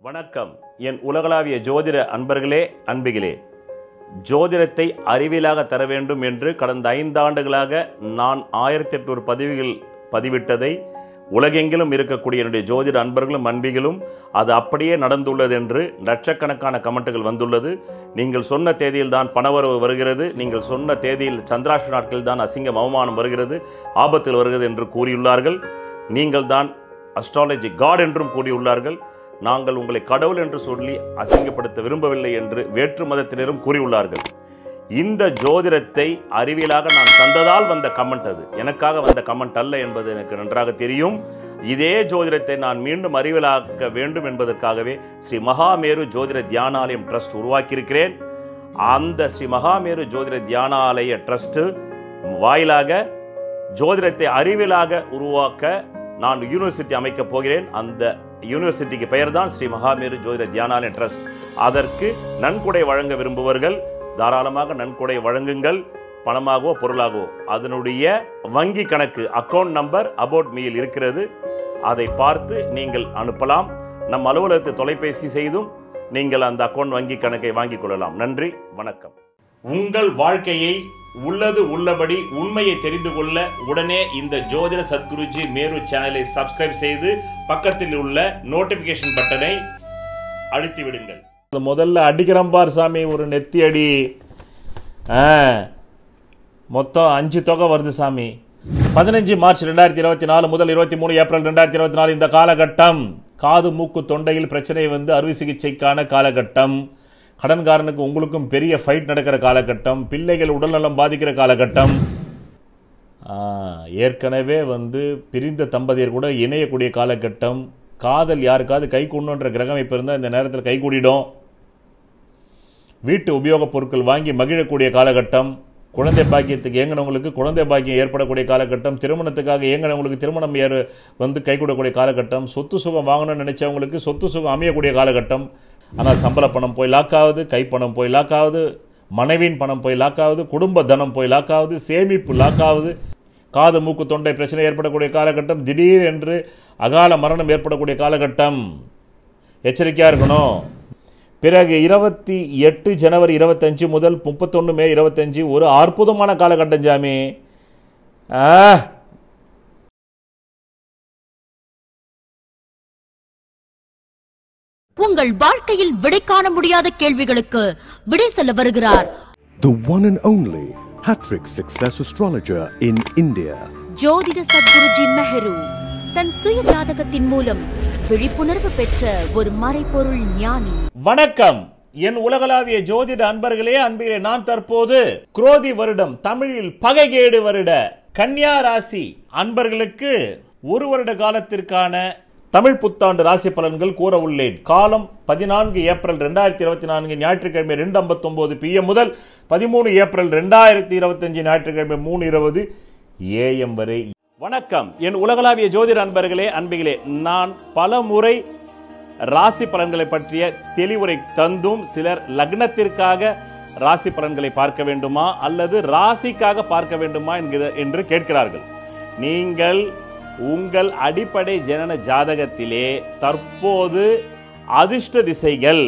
வணக்கம். என் உலகளாவிய ஜோதிட அன்பர்களே, அன்பிகளே, ஜோதிடத்தை அறிவியலாக தர வேண்டும் என்று கடந்த 5 ஆண்டுகளாக நான் 1800 பதிவுகள் பதிவிட்டதை உலகெங்கிலும் இருக்கக்கூடிய என்னுடைய ஜோதிட அன்பர்களும் அன்பிகளும் அது அப்படியே நடந்துள்ளது என்று லட்சக்கணக்கான கமெண்ட்டுகள் வந்துள்ளது. நீங்கள் சொன்ன தேதியில் தான் பணவரவு வருகிறது, நீங்கள் சொன்ன தேதியில் சந்திராஷ்ட நாட்களில் தான் அசிங்கம் அவமானம் வருகிறது, ஆபத்தில் வருகிறது என்று கூறியுள்ளார்கள். நீங்கள் தான் அஸ்ட்ராலஜி காட் என்றும் கூறியுள்ளார்கள். நாங்கள் உங்களை கடவுள் என்று சொல்லி அசிங்கப்படுத்த விரும்பவில்லை என்று வேற்று மதத்தினரும் கூறியுள்ளார்கள். இந்த ஜோதிடத்தை அறிவியலாக நான் தந்ததால் வந்த கமெண்ட், அது எனக்காக வந்த கமெண்ட் அல்ல என்பது எனக்கு நன்றாக தெரியும். இதே ஜோதிடத்தை நான் மீண்டும் அறிவியலாக்க வேண்டும் என்பதற்காகவே ஸ்ரீ மகாமேரு ஜோதிட தியானாலயம் ட்ரஸ்ட் உருவாக்கியிருக்கிறேன். அந்த ஸ்ரீ மகாமேரு ஜோதிட தியானாலய ட்ரஸ்ட் வாயிலாக ஜோதிடத்தை அறிவியலாக உருவாக்க நான் யூனிவர்சிட்டி அமைக்கப் போகிறேன். அந்த யூனிவர்சிட்டிக்கு பெயர் தான் ஸ்ரீ மகாமேரு ஜோதிட தியானாலய ட்ரஸ்ட். அதற்கு நன்கொடை வழங்க விரும்புவர்கள் தாராளமாக நன்கொடை வழங்குங்கள், பணமாகவோ பொருளாகவோ. அதனுடைய வங்கி கணக்கு அக்கௌண்ட் நம்பர் அபவுட் மீயில் இருக்கிறது, அதை பார்த்து நீங்கள் அனுப்பலாம். நம் அலுவலகத்தை தொலைபேசி செய்தும் நீங்கள் அந்த அக்கௌண்ட் வங்கி கணக்கை வாங்கிக் கொள்ளலாம். நன்றி, வணக்கம். உங்கள் வாழ்க்கையை உள்ளது உள்ளபடி உண்மையை தெரிந்து கொள்ள உடனே இந்த ஜோதிட சத்குருஜி மேரு சேனலை சப்ஸ்கிரைப் செய்து பக்கத்தில் உள்ள நோட்டிபிகேஷன் பட்டனை அழுத்தி விடுங்கள். முதல்ல அடிக்கிறோம் பார் சாமி, ஒரு நெத்தி அடி. மொத்தம் 5 தொகை வருது சாமி. 15 மார்ச் 2024 முதல் 23 ஏப்ரல் 2024 இந்த காலகட்டம் காது மூக்கு தொண்டையில் பிரச்சனை வந்து அறுவை சிகிச்சைக்கான காலகட்டம். கடன்காரனுக்கு உங்களுக்கும் பெரிய ஃபைட் நடக்கிற காலகட்டம். பிள்ளைகள் உடல்நலம் பாதிக்கிற காலகட்டம். ஏற்கனவே வந்து பிரிந்த தம்பதியர் கூட இணையக்கூடிய காலகட்டம். காதல் யாருக்காவது கை கூடணுன்ற கிரகம் இப்போ இருந்தால் இந்த நேரத்தில் கை கூடிடும். வீட்டு உபயோகப் பொருட்கள் வாங்கி மகிழக்கூடிய காலகட்டம். குழந்தை பாக்கியத்துக்கு ஏங்கினவங்களுக்கு குழந்தை பாக்கியம் ஏற்படக்கூடிய காலகட்டம். திருமணத்துக்காக ஏங்கினவங்களுக்கு திருமணம் வந்து கைகூடக்கூடிய காலகட்டம். சொத்து சுகம் வாங்கணும்னு நினைச்சவங்களுக்கு சொத்து சுகம் அமையக்கூடிய காலகட்டம். ஆனால் சம்பள பணம் போய் லாக் ஆகுது, கைப்பணம் போய் லாக் ஆகுது, மனைவியின் பணம் போய் லாக் ஆகுது, குடும்ப தனம் போய் லாக் ஆகுது, சேமிப்பு லாக் ஆகுது. காது மூக்கு தொண்டை பிரச்சனை ஏற்படக்கூடிய காலகட்டம். திடீர் என்று அகால மரணம் ஏற்படக்கூடிய காலகட்டம். எச்சரிக்கையாக இருக்கணும். பிறகு 28 ஜனவரி 25 முதல் 31 மே 25 ஒரு அற்புதமான காலகட்டம் ஜாமி. உங்கள் வாழ்க்கையில் விடை காண முடியாத கேள்விகளுக்கு விடை சொல்ல வருகிறார் The one and only Hattrick Success Astrologer in India. ஜோதிட சத்குருஜி மெஹரு தன் சுய ஜாதகத்தின் மூலம் விழிப்புணர்வு பெற்ற ஒரு மறைபொருள் ஞானி. வணக்கம் என் உலகளாவிய ஜோதிட அன்பர்களே, அன்பிலே. நான் தற்போது குரோதி வருடம் தமிழில் பகைகேடு வருட கன்னியா ராசி அன்பர்களுக்கு ஒரு வருட காலத்திற்கான தமிழ் புத்தாண்டு ராசி பலன்கள் கூற உள்ளேன். காலம் 14 ஏப்ரல் 2024 ஞாயிற்றுக்கிழமை 2:59 PM முதல் 13 ஏப்ரல் 2025 ஞாயிற்றுக்கிழமை 3:20 AM வரை. வணக்கம் என் உலகளாவிய ஜோதிட அன்பர்களே, அன்பிகளே. நான் பல முறை ராசி பலன்களை பற்றிய தெளிவுரை தந்தும் சிலர் லக்னத்திற்காக ராசி பலன்களை பார்க்க வேண்டுமா அல்லது ராசிக்காக பார்க்க வேண்டுமா என்று கேட்கிறார்கள். நீங்கள் உங்கள் அடிப்படை ஜனன ஜாதகத்திலே தற்போது அதிர்ஷ்ட திசைகள்,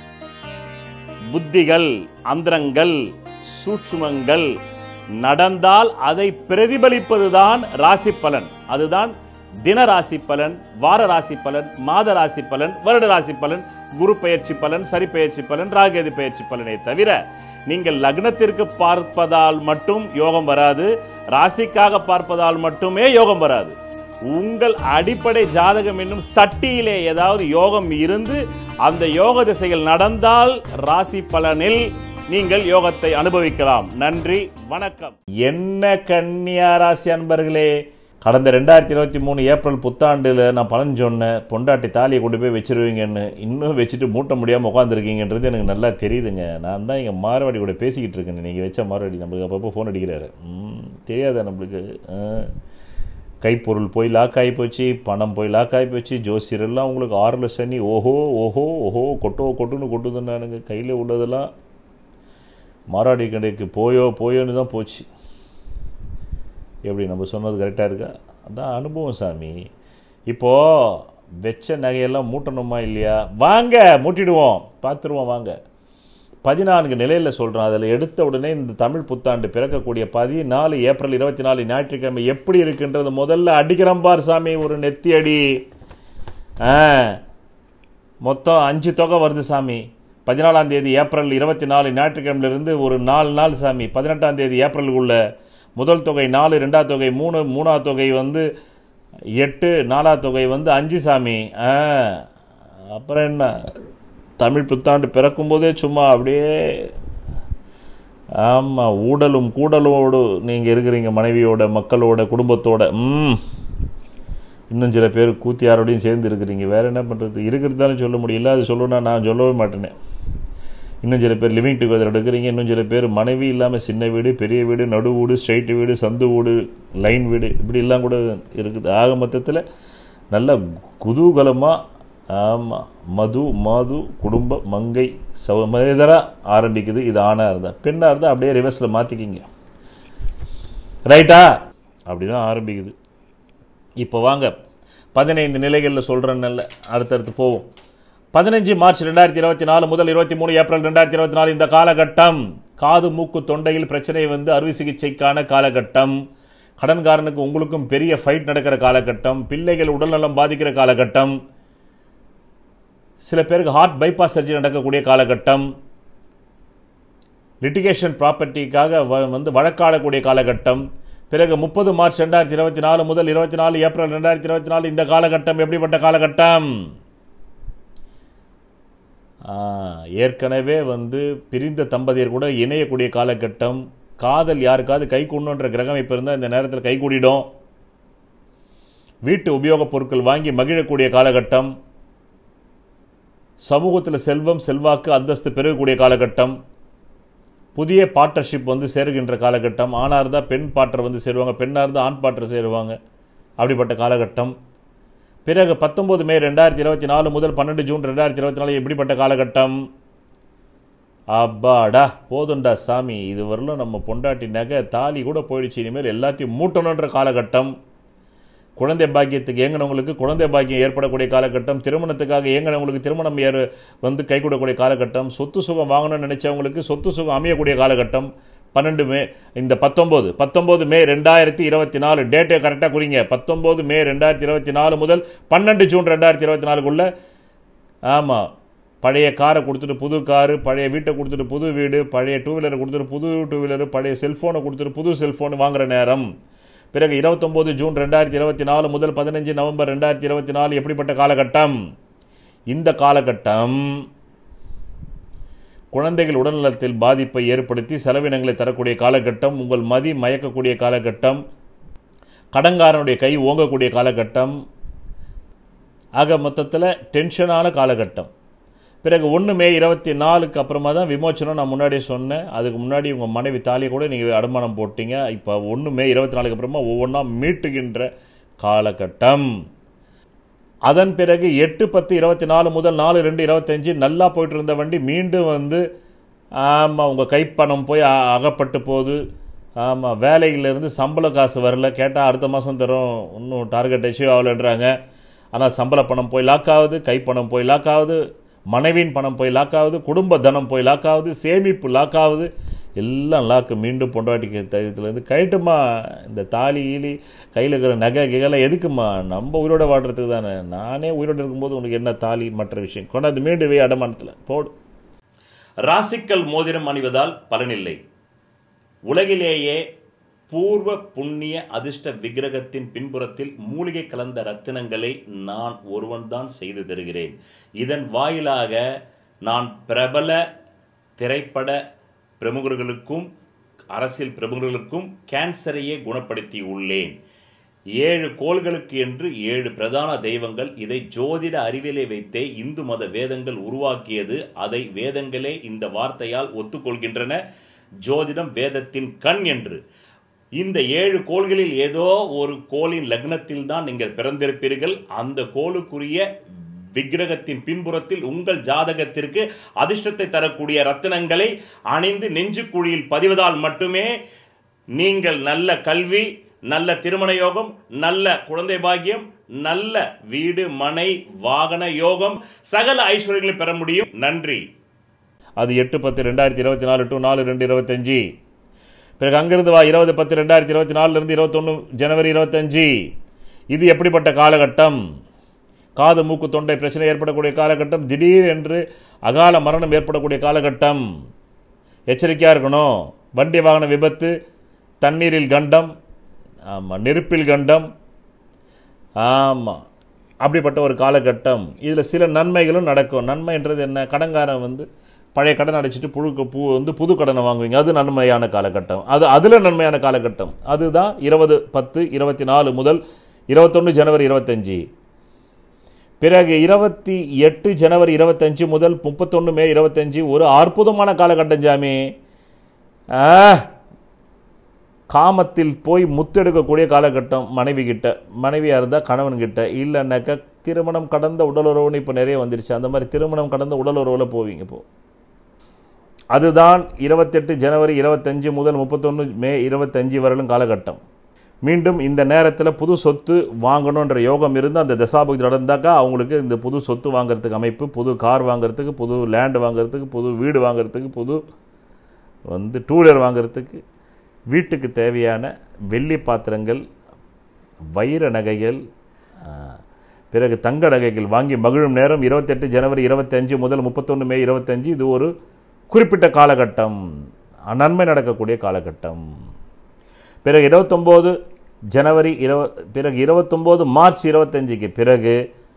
புத்திகள், அந்தரங்கள், சூட்சுமங்கள் நடந்தால் அதை பிரதிபலிப்பதுதான் ராசி பலன். அதுதான் தின ராசி பலன், வார ராசி பலன், மாத ராசி பலன், வருட ராசி பலன், குரு பெயர்ச்சி பலன், சரி பெயர்ச்சி பலன், ராகேது பெயர்ச்சி பலனை தவிர நீங்கள் லக்னத்திற்கு பார்ப்பதால் மட்டும் யோகம் வராது, ராசிக்காக பார்ப்பதால் மட்டுமே யோகம் வராது. உங்கள் அடிப்படை ஜாதகம் என்னும் சட்டியிலே ஏதாவது யோகம் இருந்து அந்த யோக திசைகள் நடந்தால் ராசி பலனில் நீங்கள் யோகத்தை அனுபவிக்கலாம். நன்றி, வணக்கம். என்ன கன்னியா ராசி அன்பர்களே, கடந்த 2023 ஏப்ரல் புத்தாண்டில் நான் பலன் சொன்னேன். பொண்டாட்டி தாலியை கொண்டு போய் வச்சிருவீங்கன்னு, இன்னும் வச்சுட்டு மூட்ட முடியாமல் உட்காந்துருக்கீங்கன்றது எனக்கு நல்லா தெரியுதுங்க. நான் தான் எங்கள் மாரவாடி கூட பேசிக்கிட்டு இருக்கேன். நீங்கள் வச்ச மாரவாடி நம்மளுக்கு அப்பப்போ ஃபோன் அடிக்கிறாரு. தெரியாதா நம்மளுக்கு? கைப்பொருள் போய் லாக் ஆகி போச்சு, பணம் போய் லாக் ஆகி போச்சு, ஜோசியரெல்லாம் உங்களுக்கு 6 சனி, ஓஹோ ஓஹோ ஓஹோ கொட்டுன்னு கொட்டுதுன்னானுங்க. கையில் உள்ளதெல்லாம் மாராடி கடைக்கு போயோன்னு தான் போச்சு. எப்படி நம்ம சொன்னது கரெக்டாக இருக்கா? அதான் அனுபவம் சாமி. இப்போது வெச்ச நகையெல்லாம் மூட்டணுமா இல்லையா? வாங்க மூட்டிடுவோம், பார்த்துருவோம் வாங்க. 14 நிலையில் சொல்கிறோம். அதில் எடுத்த உடனே இந்த தமிழ் புத்தாண்டு பிறக்கக்கூடிய 14 ஏப்ரல் 24 ஞாயிற்றுக்கிழமை எப்படி இருக்குன்றது முதல்ல அடிக்கிறோம் பார் சாமி, ஒரு நெத்தி அடி. மொத்தம் 5 தொகை வருது சாமி. 14ஆம் தேதி ஏப்ரல் 24 ஞாயிற்றுக்கிழமையிலிருந்து ஒரு 4 நாள் சாமி. 18ஆம் தேதி ஏப்ரலுக்குள்ள முதல் தொகை 4, 2ஆவது தொகை 3, 3ஆவது தொகை வந்து 8, 4ஆவது தொகை வந்து 5 சாமி. அப்புறம் என்ன, தமிழ் புத்தாண்டு பிறக்கும்போதே சும்மா அப்படியே ஆமாம் ஊடலும் கூடலோடு நீங்கள் இருக்கிறீங்க, மனைவியோட, மக்களோட, குடும்பத்தோட. இன்னும் சில பேர் கூத்தியாரோடையும் சேர்ந்து இருக்கிறீங்க. வேறு என்ன பண்ணுறது, இருக்கிறது தானே சொல்ல முடியல. அது சொல்லணும்னா நான் சொல்லவே மாட்டேனே. இன்னும் சில பேர் லிவிங் டுகெதர் எடுக்கிறீங்க. இன்னும் சில பேர் மனைவி இல்லாமல் சின்ன வீடு, பெரிய வீடு, நடு வீடு, ஸ்ட்ரைட் வீடு, சந்து வீடு, லைன் வீடு, இப்படிலாம் கூட இருக்குது. ஆக மொத்தத்தில் நல்ல குதூகலமாக ஆமாம் மாது குடும்ப மங்கை சமேதராக ஆரம்பிக்குது. இது ஆணாக இருந்தால். பெண்ணாக இருந்தால் அப்படியே ரிவர்ஸில் மாற்றிக்கிங்க, ரைட்டா? அப்படி தான் ஆரம்பிக்குது. இப்போ வாங்க 15 நிலைகளில் சொல்கிறேன்னு அடுத்தடுத்து போவோம். 15 மார்ச் 2024 முதல் 23 ஏப்ரல் 2024 இந்த காலகட்டம் காது மூக்கு தொண்டையில் பிரச்சனை வந்து அறுவை சிகிச்சைக்கான காலகட்டம். கடன்காரனுக்கு உங்களுக்கும் பெரிய ஃபைட் நடக்கிற காலகட்டம். பிள்ளைகள் உடல்நலம் பாதிக்கிற காலகட்டம். சில பேருக்கு ஹார்ட் பைபாஸ் சர்ஜரி நடக்கக்கூடிய காலகட்டம். லிட்டிகேஷன் ப்ராப்பர்ட்டிக்காக வந்து வழக்காடக்கூடிய காலகட்டம். பிறகு 30 மார்ச் 2024 முதல் 24 ஏப்ரல் 2024 இந்த காலகட்டம் எப்படிப்பட்ட காலகட்டம்? ஏற்கனவே வந்து பிரிந்த தம்பதியர் கூட இணையக்கூடிய காலகட்டம். காதல் யாருக்காவது கை கூடணுன்ற கிரகம் இப்போ இருந்தால் இந்த நேரத்தில் கை கூடிடும். வீட்டு உபயோகப் பொருட்கள் வாங்கி மகிழக்கூடிய காலகட்டம். சமூகத்தில் செல்வம் செல்வாக்கு அந்தஸ்து பெருகக்கூடிய காலகட்டம். புதிய பார்ட்னர்ஷிப் வந்து சேருகின்ற காலகட்டம். ஆணாக இருந்தால் பெண் பார்ட்னர் வந்து சேருவாங்க, பெண்ணாக இருந்தால் ஆண் பார்ட்னர் சேருவாங்க. அப்படிப்பட்ட காலகட்டம். பிறகு 19 மே 2024 முதல் 12 ஜூன் 2024 எப்படிப்பட்ட காலகட்டம்? அப்பாடா போதுண்டா சாமி, இது வரலும் நம்ம பொண்டாட்டி நகை தாலி கூட போயிடுச்சு, இனிமேல் எல்லாத்தையும் மூட்டணுன்ற காலகட்டம். குழந்தை பாக்கியத்துக்கு ஏங்கினவங்களுக்கு குழந்தை பாக்கியம் ஏற்படக்கூடிய காலகட்டம். திருமணத்துக்காக ஏங்கினவங்களுக்கு திருமணம் வந்து கைகூடக்கூடிய காலகட்டம். சொத்து சுகம் வாங்கணும்னு நினைச்சவங்களுக்கு சொத்து சுகம் அமையக்கூடிய காலகட்டம். 12 மே இந்த 19 மே 2024 டேட்டை கரெக்டாக குறிங்க. 19 மே 2024 முதல் 12 ஜூன் 2024க்குள்ள ஆமாம் பழைய காரை கொடுத்துட்டு புது காரு, பழைய வீட்டை கொடுத்துட்டு புது வீடு, பழைய டூ வீலரை கொடுத்துட்டு புது டூ வீலரு, பழைய செல்ஃபோனை கொடுத்துட்டு புது செல்ஃபோன் வாங்குகிற நேரம். பிறகு 29 ஜூன் 2024 முதல் 15 நவம்பர் 2024 எப்படிப்பட்ட காலகட்டம்? இந்த காலகட்டம் குழந்தைகள் உடல்நலத்தில் பாதிப்பை ஏற்படுத்தி செலவினங்களை தரக்கூடிய காலகட்டம். உங்கள் மதி மயக்கக்கூடிய காலகட்டம். கடன்காரனுடைய கை ஓங்கக்கூடிய காலகட்டம். ஆக மொத்தத்தில் டென்ஷனான காலகட்டம். பிறகு 1 மே 24க்கு அப்புறமா தான் விமோச்சனம். நான் முன்னாடியே சொன்னேன். அதுக்கு முன்னாடி உங்கள் மனைவி தாலியை கூட நீங்கள் அடமானம் போட்டீங்க. இப்போ 1 மே 24க்கு அப்புறமா ஒவ்வொன்றா மீட்டுகின்ற காலகட்டம். அதன் பிறகு 8/10/24 முதல் 4/2/25 நல்லா போயிட்டு இருந்த வண்டி மீண்டும் வந்து ஆமாம் உங்கள் கைப்பணம் போய் அகப்பட்டு போகுது. ஆமாம் வேலையிலேருந்து சம்பள காசு வரல, கேட்டால் அடுத்த மாதம் தரும், இன்னும் டார்கெட் அச்சீவ் ஆகலைன்றாங்க. ஆனால் சம்பள பணம் போய் லாக் ஆகுது, கைப்பணம் போய் லாக் ஆகுது, மனைவியின் பணம் போய் லாக் ஆகுது, குடும்ப தனம் போய் லாக் ஆகுது, சேமிப்பு லாக் ஆகுது, எல்லாம் லாக்கு. மீண்டும் பொண்டாட்டிக்கு தயத்துலேருந்து கழட்டுமா இந்த தாலி ஈலி கையில் இருக்கிற நகை கிகெல்லாம் எதுக்குமா? நம்ம உயிரோட வாழ்கிறதுக்கு தானே. நானே உயிரோடு இருக்கும்போது உனக்கு என்ன தாலி மற்ற விஷயம் கொண்டாந்து மீண்டும் வே அடமானத்தில் போடு. ராசிக்கல் மோதிரம் அணிவதால் பலனில்லை. உலகிலேயே பூர்வ புண்ணிய அதிர்ஷ்ட விக்கிரகத்தின் பின்புறத்தில் மூலிகை கலந்த ரத்தினங்களை நான் ஒருவன்தான் செய்து தருகிறேன். இதன் வாயிலாக நான் பிரபல திரைப்பட பிரமுகர்களுக்கும் அரசியல் பிரமுகர்களுக்கும் கேன்சரையே குணப்படுத்தி உள்ளேன். 7 கோள்களுக்கு என்று 7 பிரதான தெய்வங்கள். இதை ஜோதிட அறிவியலை வைத்தே இந்து மத வேதங்கள் உருவாக்கியது. அதை வேதங்களே இந்த வார்த்தையால் ஒத்துக்கொள்கின்றன. ஜோதிடம் வேதத்தின் கண் என்று. இந்த 7 கோள்களில் ஏதோ ஒரு கோளின் லக்னத்தில் தான் நீங்கள் பிறந்திருப்பீர்கள். அந்த கோளுக்குரிய விக்கிரகத்தின் பின்புறத்தில் உங்கள் ஜாதகத்திற்கு அதிர்ஷ்டத்தை தரக்கூடிய ரத்தினங்களை அணிந்து நெஞ்சு குழியில் பதிவதால் மட்டுமே நீங்கள் நல்ல கல்வி, நல்ல திருமண யோகம், நல்ல குழந்தை பாக்கியம், நல்ல வீடு மனை வாகன யோகம், சகல ஐஸ்வர்யங்களை பெற முடியும். நன்றி. அது 8/10/2024 to 4/2/25. பிறகு அங்கிருந்து வா 20/10/2024 21 ஜனவரி 25. இது எப்படிப்பட்ட காலகட்டம்? காது மூக்கு தொண்டை பிரச்சனை ஏற்படக்கூடிய காலகட்டம், திடீர் என்று அகால மரணம் ஏற்படக்கூடிய காலகட்டம். எச்சரிக்கையாக இருக்கணும். வண்டி வாகன விபத்து, தண்ணீரில் கண்டம், ஆமாம், நெருப்பில் கண்டம், ஆமாம், அப்படிப்பட்ட ஒரு காலகட்டம். இதில் சில நன்மைகளும் நடக்கும். நன்மைன்றது என்ன? கடன்காரன் பழைய கடன் அடைச்சிட்டு புது கடனை வாங்குவீங்க, அது நன்மையான காலகட்டம். அதில் நன்மையான காலகட்டம் அதுதான் 20/10/24 முதல் 21 ஜனவரி 25. பிறகு 28 ஜனவரி 25 முதல் 31 மே 25 ஒரு அற்புதமான காலகட்டம் ஜாமி. காமத்தில் போய் முத்தெடுக்கக்கூடிய காலகட்டம். மனைவி கிட்ட, மனைவியாக இருந்தால் கணவன்கிட்ட, இல்லைன்னாக்கா திருமணம் கடந்த உடலுறவுன்னு இப்போ நிறைய வந்துருச்சு. அந்த மாதிரி திருமணம் கடந்த உடலுறவில் போவீங்க. இப்போ அதுதான் 28 ஜனவரி 25 முதல் 31 மே 25 வரலும் காலகட்டம். மீண்டும் இந்த நேரத்தில் புது சொத்து வாங்கணுன்ற யோகம் இருந்து அந்த தசாபுக்தி நடந்தாக்கா அவங்களுக்கு இந்த புது சொத்து வாங்கிறதுக்கு அமைப்பு, புது கார் வாங்கிறதுக்கு, புது லேண்டு வாங்கிறதுக்கு, புது வீடு வாங்கிறதுக்கு, புது டூ வீலர் வாங்கிறதுக்கு, வீட்டுக்கு தேவையான வெள்ளி பாத்திரங்கள், வைர நகைகள், பிறகு தங்க நகைகள் வாங்கி மகிழும் நேரம் 28 ஜனவரி 25 முதல் 31 மே 25. இது ஒரு குறிப்பிட்ட காலகட்டம், நன்மை நடக்கக்கூடிய காலகட்டம். பிறகு 29 ஜனவரி பிறகு 29 மார்ச் 25க்கு பிறகு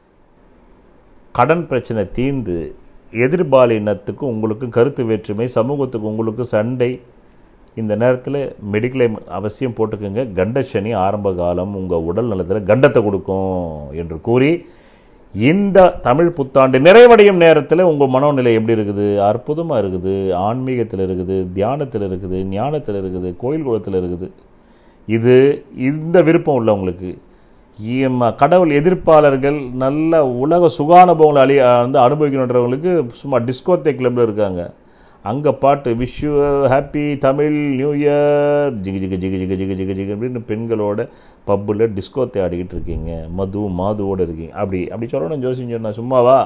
கடன் பிரச்சனை தீர்ந்து எதிர்பாலினத்துக்கு உங்களுக்கு கருத்து வேற்றுமை, சமூகத்துக்கு உங்களுக்கு சண்டை. இந்த நேரத்தில் மெடிக்ளைம் அவசியம் போட்டுக்கோங்க. கண்டசனி ஆரம்ப காலம் உங்கள் உடல் நலத்தில் கண்டத்தை கொடுக்கும் என்று கூறி இந்த தமிழ் புத்தாண்டு நிறைவடையும் நேரத்தில் உங்கள் மனோநிலை எப்படி இருக்குது? அற்புதமாக இருக்குது. ஆன்மீகத்தில் இருக்குது, தியானத்தில் இருக்குது, ஞானத்தில் இருக்குது, கோயில் குளத்தில் இருக்குது. இந்த விருப்பம் உள்ளவங்களுக்கு, கடவுள் எதிர்ப்பாளர்கள், நல்ல உலக சுகானுபவங்களை அனுபவிக்கணுன்றவங்களுக்கு சும்மா டிஸ்கோத்தே கிளப்பில் இருக்காங்க. அங்கே பாட்டு wish you happy Tamil new year, ஜிகு ஜிகு ஜிகு ஜிகு ஜிகு ஜிகு ஜிகு அப்படின்னு பெண்களோட பப்பில் டிஸ்கோத்தை ஆடிக்கிட்டு இருக்கீங்க, மாதுவோடு இருக்கீங்க. அப்படி சொல்லணும் ஜோசின்னு சொன்னால் சும்மாவா?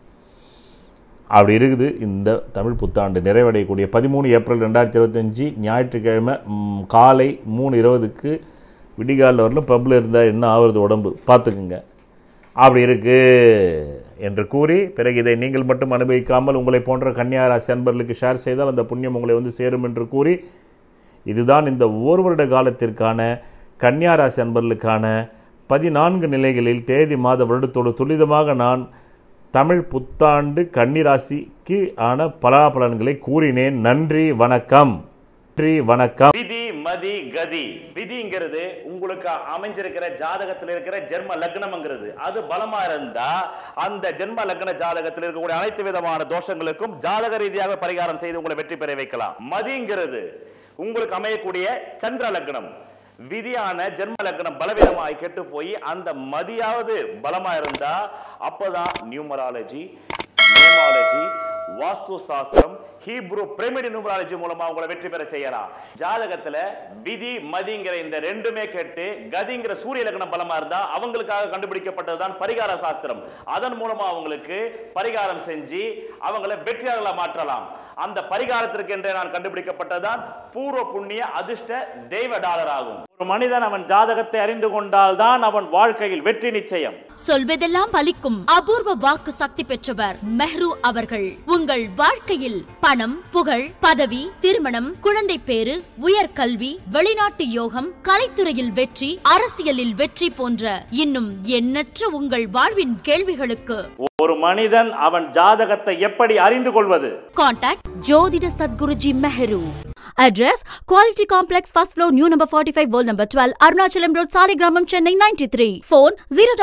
அப்படி இருக்குது. இந்த தமிழ் புத்தாண்டு நிறைவடையக்கூடிய 13 ஏப்ரல் 2025 ஞாயிற்றுக்கிழமை காலை 3:20க்கு விடிகாலில் வரலும் பப்பில் இருந்தால் என்ன ஆகுறது உடம்பு பார்த்துக்குங்க. அப்படி இருக்குது என்று கூறி, பிறகு இதை நீங்கள் மட்டும் அனுபவிக்காமல் உங்களை போன்ற கன்னியா ராசி அன்பர்களுக்கு ஷேர் செய்தால் அந்த புண்ணியம் உங்களை சேரும் என்று கூறி, இதுதான் இந்த ஒரு வருட காலத்திற்கான கன்னியா ராசி அன்பர்களுக்கான 14 நிலைகளில் தேதி மாத வருடத்தோடு துரிதமாக நான் தமிழ் புத்தாண்டு கன்னிராசிக்கு ஆன பலாபலன்களை கூறினேன். நன்றி, வணக்கம். வணக்கம். விதி மதி கதி. விதிங்கிறது உங்களுக்கு அமைஞ்சிருக்கிற ஜாதகத்தில் இருக்கிற ஜென்ம லக்னம்ங்கிறது. அது பலமா இருந்தா அந்த ஜென்ம லக்ன ஜாதகத்தில் இருக்கக்கூடிய அனைத்து விதமான தோஷங்களுக்கும் ஜாதக ரீதியாக பரிகாரம் செய்து உங்களை வெற்றி பெற வைக்கலாம். மதிங்கிறது உங்களுக்கு அமையக்கூடிய சந்திர லக்னம். விதியான ஜென்ம லக்னம் பலவீனமாய் கெட்டு போய் அந்த மதியாவது பலமா இருந்தா அப்பதான் நியூமராலஜி, நேமாலஜி, வாஸ்து சாஸ்திரம், ஹீப்ரு பிரமிட் நியூமராலஜி மூலமா உங்களை வெற்றி பெற செய்யலாம். ஜாதகத்துல விதி மதிங்கிற இந்த ரெண்டுமே கேட்டு கதிங்கிற சூரிய லக்னம் பலமா இருந்தா அவங்களுக்காக கண்டுபிடிக்கப்பட்டதுதான் பரிகார சாஸ்திரம். அதன் மூலமா அவங்களுக்கு பரிகாரம் செஞ்சு அவங்களை வெற்றியாளர்களா மாற்றலாம். அந்த பரிகாரத்திற்கு என்றே நான் கண்டுபிடிக்கப்பட்டதுதான் பூர்வ புண்ணிய அதிர்ஷ்ட தெய்வ டாலர் ஆகும். ஒரு மனிதன் அவன் ஜாதகத்தை அறிந்து கொண்டால் தான் அவன் வாழ்க்கையில் வெற்றி நிச்சயம். சொல்வதெல்லாம் பலிக்கும் அபூர்வ வாக்கு சக்தி பெற்றவர் மெஹ்ரு அவர்கள். உங்கள் வாழ்க்கையில் பணம், புகழ், பதவி, திருமணம், குழந்தை பேரு, உயர்கல்வி, வெளிநாட்டு யோகம், கலைத்துறையில் வெற்றி, அரசியலில் வெற்றி போன்ற இன்னும் எண்ணற்ற உங்கள் வாழ்வின் கேள்விகளுக்கு ஒரு மனிதன் அவன் ஜாதகத்தை எப்படி அறிந்து கொள்வது? கான்டாக்ட் ஜோதிட Sadguruji Mehru. Address Quality Complex, first floor, new number 45, wall number 12, Arunachalam Road, Saligramam, Chennai 93. Phone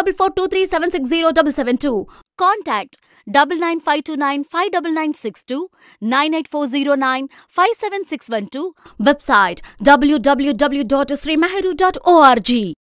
04423760772. Contact 9952959962, 98409 57612. Website www.srimeheru.org.